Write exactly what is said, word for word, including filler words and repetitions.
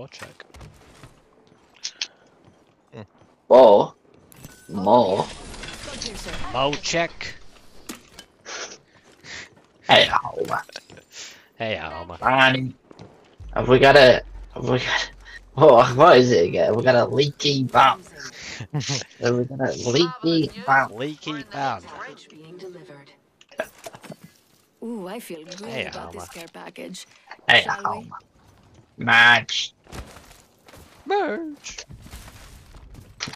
check. More? More? Mo check. Hey, Homer. Hey, Homer. Man, have we got a... Have we got... Oh, what is it again? We got a leaky bum. Have we got a leaky bum? Leaky bum. Ooh, I feel good Hey, about Homer. this care package. Hey, Shall we? Homer. Match. Merch.